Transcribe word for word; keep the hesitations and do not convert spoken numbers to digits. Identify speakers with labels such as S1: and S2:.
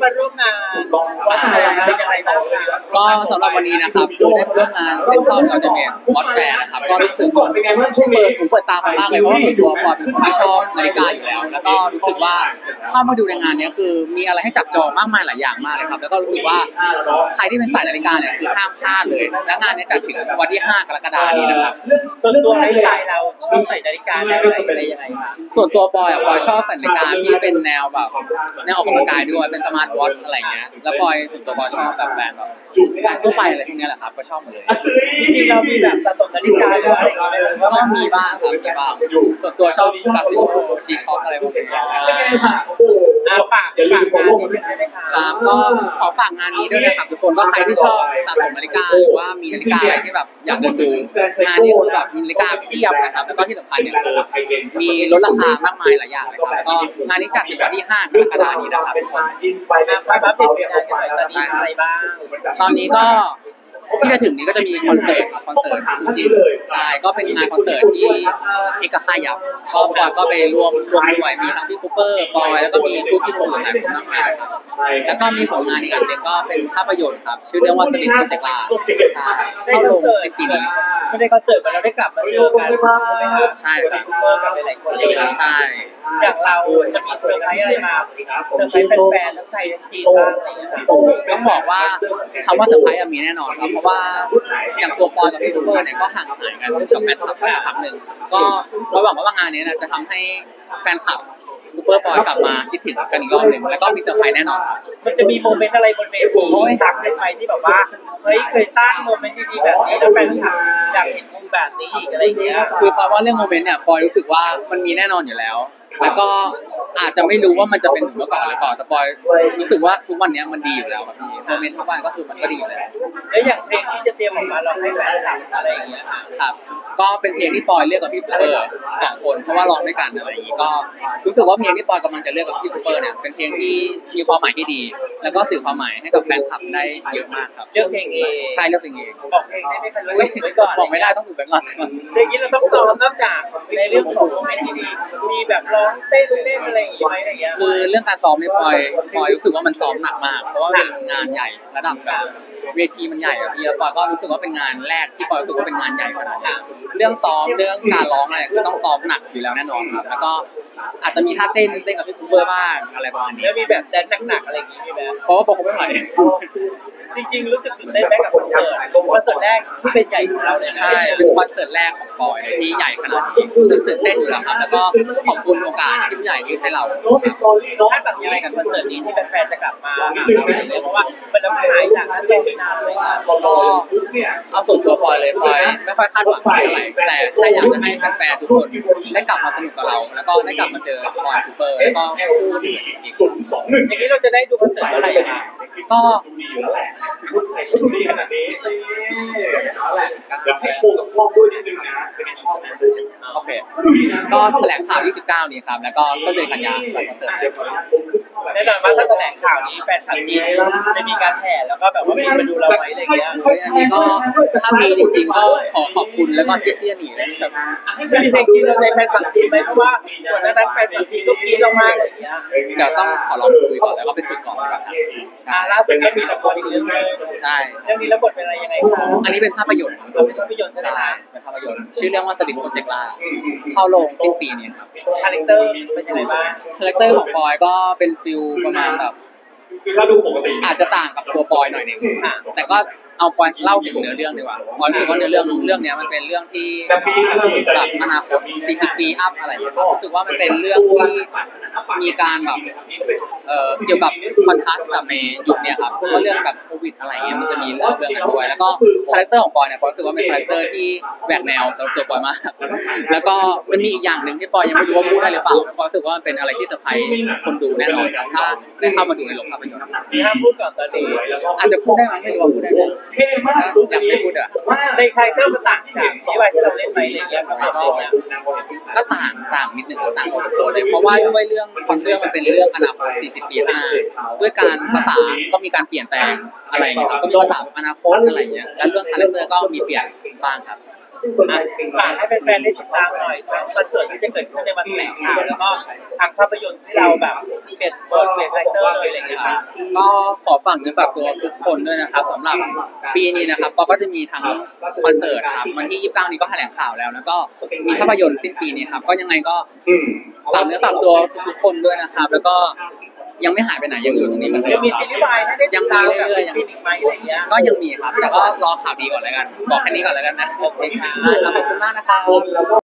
S1: มาร่วมงานวัดแฟร์เป็นยังไงบ้างคะ
S2: ก็สำหรับวันนี้นะครับคือได้มาร่วมงานเป็นชอบอัลเทอร์เนทวัดแฟร์นะครับก็รู้สึกเปิดหูเปิดตามามากเลยเพราะว่าส่วนตัวปอยเป็นคนที่ชอบนาฬิกาอยู่แล้วแล้วก็รู้สึกว่าเข้ามาดูในงานนี้คือมีอะไรให้จับจองมากมายหลายอย่างมากเลยครับแล้วก็รู้สึกว่าใครที่เป็นสายนาฬิกาเนี่ยคือห้ามพลาดเลยและงานนี้จัดถึงวันที่ห้ากรกฎาคมนี้นะครับ
S1: ส่วนตัวไลฟ์สไตล์เราชอบใส่นาฬิกาแนวไหนอะไรยังไงคะ
S2: ส่วนตัวปอยอ่ะปอยชอบใส่นาฬิกาที่เป็นแนวแบบแนวออกกำลังกายด้วยเป็นสมาร์ทวอทช์อะไรเงี้ยแล้วปอยส่วนตัวปอยชอบแบบแบรนด์แบบแบรนด์ทั่วไปอะไรพวกนี้แหละครับก็ชอบหมดเลย
S1: จริงๆเรามีแบบสะสมนาฬิกาหรืออะไรอย่างเงี้ย
S2: ก็มีบ้างครับมีบ้างส่วนตัวชอบคาสิโอจีช็อปอะไรพวกนี้
S1: ครับฝากฝากงานนี้ด้วยนะครับ
S2: ก็ขอฝากงานนี้ด้วยนะครับทุกคนก็ใครที่ชอบสะสมนาฬิกาหรือว่ามีนาฬิกาอะไรที่แบบอยากเดินดูงานนี้คือแบบมีนาฬิกาเพียบนะครับแล้วก็ที่สำคัญเนี่ยคือมีลดราคามากมายหลายอย่างเลยครับแล้วก็งานนี้จัดถึงวันที่ห้ากรกฎาคมนี้นะครับทุกคน
S1: มาอัปเดตงานกันหน่อยตอนนี้อะไรบ้าง
S2: ตอนนี้ก็ที่จะถึงนี้ก็จะมีคอนเสิร์ตคอนเสิร์ตฟูจิใช่ก็เป็นงานคอนเสิร์ตที่เอกค่ายยับก็ปอยก็ไปรวมรวมด้วยมีทั้งพี่คูเปอร์ปอยแล้วก็มีคู่จิ้นอื่นหลายคนมากมายครับแล้วก็มีผลงานอีกอันหนึ่งก็เป็นภาพยนตร์ครับชื่อเรื่องว่าสลิสโปรเจกต์ลาใช่เข้าลงในปีนี้
S1: ไม่ได้คอนเสิร์ตมาเราได้กลับมาเจอกันใช่ไหมครับ
S2: ใช่ครับ
S1: คูเปอร์กับหลายๆคนเลย
S2: ใช่
S1: อย่างเราจะมีเซอร์ไพรส์อะไรมาเซอร์ไพรส์แฟนๆทั้งไทยทั้งจีนบ้างอะไรอย่างเงี้ย
S2: ต้องบอกว่าคำว่าเซอร์ไพรส์มีแน่นอนครับเพราะว่าอย่างตัวปอยกับพี่คูเปอร์เนี่ยก็ห่างหายกันกับแฟนคลับไปสักพักหนึ่งก็เราหวังว่างานนี้จะทำให้แฟนคลับคูเปอร์ปอยกลับมาคิดถึงกันอีกรอบหนึ่งแล้วก็มีเซอร์ไพรส์แน่นอนครับ
S1: มันจะมีโมเมนต์อะไรบนเวทีที่ตักได้ไหมที่แบบว่าเฮ้ยเคยสร้างโมเมนต์ดีๆแบบนี้แล้วแฟนคลับอยากเห็นมุมแบบนี้อีกอะไรเงี้ย
S2: คือเพราะว่าเรื่องโมเมนต์เนี่ยปอยรู้สึกว่ามันมีแน่นอนอยู่แล้วแล้วก็อาจจะไม่รู้ว่ามันจะเป็นเหมือนเมื่อก่อนหรือเปล่าแต่ปอยรู้สึกว่าทุกวันนี้มันดีอยู่แล้วครับพี่โมเมนต์ทุกวันก็คือมันก็ดีอยู่แล้ว
S1: แล้วอย่างเพลงที่จะเตรียมออกมาเราให้แฟนคลับอะไรอย่างเงี้ย
S2: ครับก็เป็นเพลงที่ปอยเลือกกับพี่คูเปอร์สองคนเพราะว่าร้องด้วยกันอะไรอย่างงี้ก็รู้สึกว่าเพลงที่ปอยกำลังจะเลือกกับพี่คูเปอร์เนี่ยเป็นเพลงที่มีความหมายที่ดีแล้วก็สื่อความหมายให้กับแฟนคลับได้เยอะมากครับ
S1: เลือกเพลงเอง
S2: ใช่เลือกเพลงเอง
S1: บอกเพลงได้ไหมคะรู้ไว้ก่อน
S2: บอกไม่ได้ต้องถูกแบงค์รัน
S1: อย่างนี้เราต้องซ้อมนอกจากในเรื่องของโมเมนต์ที่ดีมีแบบร้องเต้นเล่นอะไรอย่างเงี้ยอะไรอย่างเงี้ย
S2: คือเรื่องการซ้อมเนี่ยปอยปอยรู้สึกว่ามันซ้อมหนักมากเพราะว่าเป็นงานใหญ่ระดับแบบเวทีมันใหญ่อะพี่แล้วปอยก็รู้สึกว่าเป็นงานแรกที่ปอยรู้สึกว่าเป็นงานใหญ่ขนาดนี้เรื่องซ้อมเรื่องการร้องอะไรคือต้องซ้อมหนักอยู่แล้วแน่นอนครับแล้วก็อาจจะมีท่าเต้นเต้นกับพี่คูเปอร์บ้างอะไรประมาณนี้
S1: แล้วมีแบบแดนหนักๆอะไรอย่างงี้ใช่ไหม
S2: เพราะว่าปอยไม่ไหว
S1: จริงๆรู้สึกตื่นเต้นไหมกับคอนเสิร์ตคอนเสิร์ตแรกที่เป็นใหญ่ของเราเนี่ย
S2: ใช่เป็นคอนเสิร์ตแรกของปอยที่ใหญ่ขนาดนี้ซึ่งตื่นเต้นอยู่แล้วครับแล้วก็ขอบคุณโอกาสที่ใหญ่ยื่นให้เรา
S1: คาดหวังยังไงกับคอนเสิร์ตนี้ที่แฟนๆจะกลับมาหาเราเลยเพราะว่ามันจะหายจากนั้นไปนานเลย
S2: ก็เอาส่วนตัวปอยเลยปอยไม่ค่อยคาดหวังอะไรแต่แค่อยากจะให้แฟนๆทุกคนได้กลับมาสนุกกับเราแล้วก็ได้กลับมาเจอปอยคูเปอร์แล้วก็คู่อื่นอีก
S1: อย่างนี้เราจะได้ดูคอนเสิร์ตอะไร
S2: ก็
S3: คุณใส่ชุดดีขนาดนี้นั่นแหละเดี๋ยวให้โชว์กับกล้องด้วยนิดนึงนะเป็นชอบนะ
S2: โอเคก็แถลงข่าวยี่สิบเก้านี้ครับแล้วก็ต้นเดือนกันยายนคอนเสิร์ต
S1: แน่นอนว่าถ้าแถลงข่าวนี้แฟนคลับจีนจะมีการแห่แล้วก็แบบว่ามีมาดูเราไหมอะไรเงี้ย
S2: อันนี้ก็ถ้ามีจริงๆก็ขอขอบคุณแล้วก็เสียๆหนีนะครับ
S1: จะมีเพลงจีนเราใจแฟนคลับจีนไหมเพราะว่าก่อนหน้านั้นแฟนคลับจีนก็กรี๊ดเรามากอะไรเงี้ย
S2: เดี๋ยวต้องขอลองคุยก่อนแล้วก็ไปฝึกก่อนครับ
S1: อ่าล่าสุดก็มีละครอีกเรื่องนึง
S2: ใช่
S1: เรื่องนี้แล้วบทเป็นอะไรยังไงครับ
S2: อันนี้เป็นภาพยนตร์
S1: เป็นภาพยนตร์ใช่ไหม
S2: เป็นภาพยนตร์ชื่อเรื่องว่าสลิดโปรเจกต์ล่าเข้าโรงสิ้นปีนี้ครับ
S1: คาแรคเตอร์เป็นยังไงบ้าง
S2: คาแรคเตอร์ของปอยก็เป็นฟิลประมาณแบบ
S3: คือถ้าดูปกติ
S2: อาจจะต่างกับตัวปอยหน่อยนึงแต่ก็เอาปอยเล่าถึงเนื้อเรื่องดีกว่าปอยรู้สึกว่าเนื้อเรื่องเรื่องนี้มันเป็นเรื่องที่แบบอนาคตสี่สิบปีอัพอะไรอย่างเงี้ยครับรู้สึกว่ามันเป็นเรื่องที่มีการแบบเอ่อเกี่ยวกับคอนทราสต์กับในยุคเนี้ยครับเพราะเรื่องแบบโควิดอะไรเงี้ยมันจะมีเรื่องเรื่องนั้นด้วยแล้วก็คาแรคเตอร์ของปอยเนี่ยปอยรู้สึกว่าเป็นคาแรคเตอร์ที่แหวกแนวสำหรับตัวปอยมากแล้วก็มันมีอีกอย่างหนึ่งที่ปอยยังไม่รู้ว่าพูดได้หรือเปล่าปอยรู้สึกว่ามันเป็นอะไรที่เซอร์ไพรส์คนดูแน่นอนครับถ้าได้เข้ามาดูในโรงภาพยนตร์
S1: มีห้ามพูดก่อนตอนนี้
S2: อาจจะพูดได้มั้ยไม่รู้ว่าพูดได้มั้ยอยากไม่พูดอ่ะ
S1: ในคาแรคเตอร์มันต่างจากที่ว่าที่เราเล่นไปอะไรเงี้ยครับ
S2: ก็ต่างต่างนิดนึงต่างพอสมควรเลยเพราะว่าด้วยเรื่องเรื่องมันเป็นเรื่องอนาคตสี่สิบปีข้างหน้าด้วยการภาษาก็มีการเปลี่ยนแปลงอะไรอย่างเงี้ยครับก็มีภาษาอนาคตอะไรอย่างเงี้ยแล้วเรื่องคาแรคเตอร์ก็มีเปลี่ยนบ้างครับ
S1: อ่ะฝากให้แฟนๆได้ติดตามหน่อยทั้งคอนเสิร์ตที่จะเกิดขึ้นในวันแถลงข่าวแล้วก็ทางภาพยนตร์ที่เราแบบเปลี่ยนเปิดเปลี่ยนคาแรคเตอร์เลยอะไรอย่างเงี้ยครับ
S2: ก็ขอฝากเนื้อฝากตัวทุกคนด้วยนะครับสำหรับปีนี้นะครับเราก็จะมีทั้งคอนเสิร์ตครับวันที่ยี่สิบเก้านี้ก็แถลงข่าวแล้วแล้วก็มีภาพยนตร์สิ้นปีนี้ครับก็ยังไงก็
S3: อืม
S2: ฝากเนื้อฝากตัวทุกๆคนด้วยนะครับ แล้วก็ยังไม่หายไปไหนยังอยู่ตรงนี้เหมือนเดิ
S1: ยัง
S2: ม
S1: มีซีรีส์วายให้ได้ติดตามกับ
S2: ยังมีเรื่อยๆ
S1: ฟินิกไหมอะไรอย่างเงี้ย
S2: ก็ยังมีครับแต่ก็รอข่าวดีก่อนแล้วกันบอกแค่นี้ก่อนแล้วกันนะ
S1: โอเคครับ
S2: ได้ครับขอบคุณมากนะครับ
S3: คนแล้วก็